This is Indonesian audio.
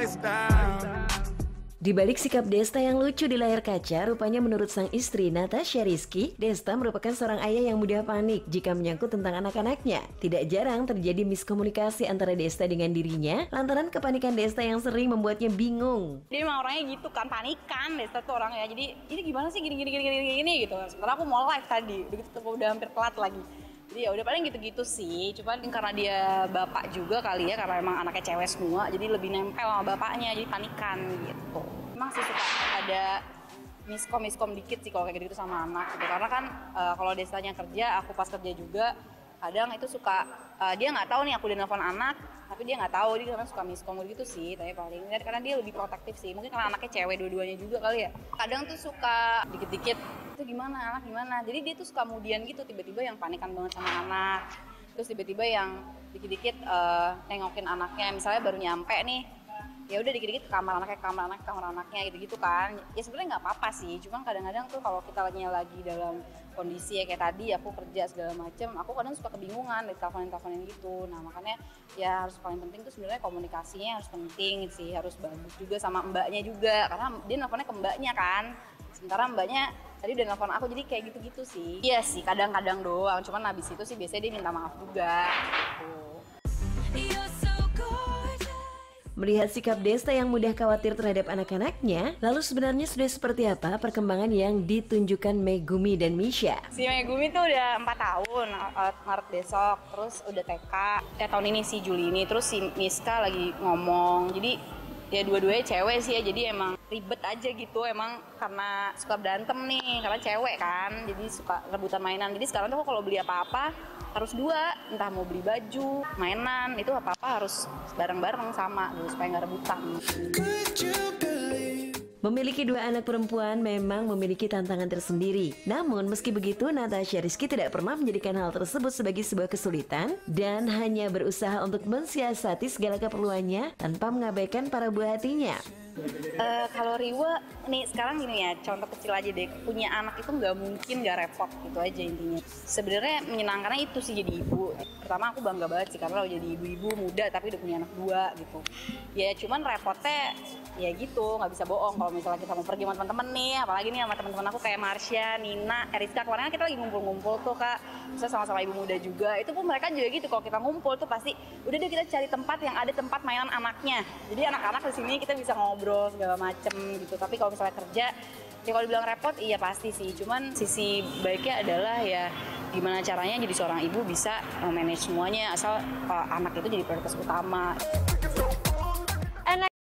face down. Di balik sikap Desta yang lucu di layar kaca, rupanya menurut sang istri Natasha Rizky, Desta merupakan seorang ayah yang mudah panik jika menyangkut tentang anak-anaknya. Tidak jarang terjadi miskomunikasi antara Desta dengan dirinya, lantaran kepanikan Desta yang sering membuatnya bingung. Dia emang orangnya gitu kan, panikan Desta tuh orangnya. Jadi ini gimana sih gini gitu. Sementara aku mau live tadi, begitu udah hampir telat lagi. Jadi ya udah paling gitu-gitu sih. Cuman karena dia bapak juga kali ya, karena emang anaknya cewek semua, jadi lebih nempel sama bapaknya, jadi panikan gitu. Emang sih suka ada miskom dikit sih kalau kayak gitu sama anak gitu. Karena kan kalau Destanya kerja, aku pas kerja juga, kadang itu suka dia nggak tahu nih aku udah nelfon anak, tapi dia nggak tahu, dia kadang suka miskom gitu sih. Tapi paling karena dia lebih protektif sih, mungkin karena anaknya cewek dua-duanya juga kali ya. Kadang tuh suka dikit-dikit itu gimana anak gimana, jadi dia tuh suka kemudian gitu, tiba-tiba yang panikan banget sama anak, terus tiba-tiba yang dikit-dikit nengokin anaknya, misalnya baru nyampe nih, ya udah dikit-dikit ke kamar anaknya gitu kan. Ya sebenarnya nggak apa-apa sih, cuman kadang-kadang tuh kalau kita lagi dalam kondisi ya kayak tadi aku kerja segala macem, aku kadang suka kebingungan diteleponin gitu. Nah makanya ya harus paling penting tuh sebenarnya komunikasinya harus penting sih, harus bagus juga sama mbaknya juga, karena dia nelfonnya ke mbaknya kan, sementara mbaknya tadi udah nelfon aku, jadi kayak gitu-gitu sih. Iya sih, kadang-kadang doang, cuman habis itu sih biasanya dia minta maaf juga gitu. Melihat sikap Desta yang mudah khawatir terhadap anak-anaknya, lalu sebenarnya sudah seperti apa perkembangan yang ditunjukkan Megumi dan Misha? Si Megumi tuh udah 4 tahun, Maret besok, terus udah TK, tahun ini si Juli ini, terus si Miska lagi ngomong, jadi ya dua-duanya cewek sih ya, jadi emang ribet aja gitu, emang karena suka berantem nih, karena cewek kan, jadi suka rebutan mainan. Jadi sekarang tuh kalau beli apa-apa harus dua, entah mau beli baju, mainan, itu apa-apa harus bareng-bareng sama gitu, supaya nggak rebutan. Memiliki 2 anak perempuan memang memiliki tantangan tersendiri. Namun meski begitu, Natasha Rizky tidak pernah menjadikan hal tersebut sebagai sebuah kesulitan dan hanya berusaha untuk mensiasati segala keperluannya tanpa mengabaikan para buah hatinya. Kalau Riwa nih sekarang gini ya, contoh kecil aja deh, punya anak itu nggak mungkin nggak repot gitu aja intinya. Sebenarnya menyenangkannya itu sih jadi ibu. Pertama aku bangga banget sih karena lo jadi ibu-ibu muda tapi udah punya anak 2 gitu. Ya cuman repotnya ya gitu, nggak bisa bohong kalau misalnya kita mau pergi sama teman-teman nih, apalagi nih sama teman-teman aku kayak Marsha, Nina, Eriska, kemarin kita lagi ngumpul-ngumpul tuh Kak, terus sama-sama ibu muda juga, itu pun mereka juga gitu, kalau kita ngumpul tuh pasti udah deh kita cari tempat yang ada tempat mainan anaknya, jadi anak-anak di sini kita bisa ngobrol segala macem gitu. Tapi kalau misalnya kerja, ya kalau dibilang repot, iya pasti sih, cuman sisi baiknya adalah ya gimana caranya jadi seorang ibu bisa manage semuanya asal anak itu jadi prioritas utama.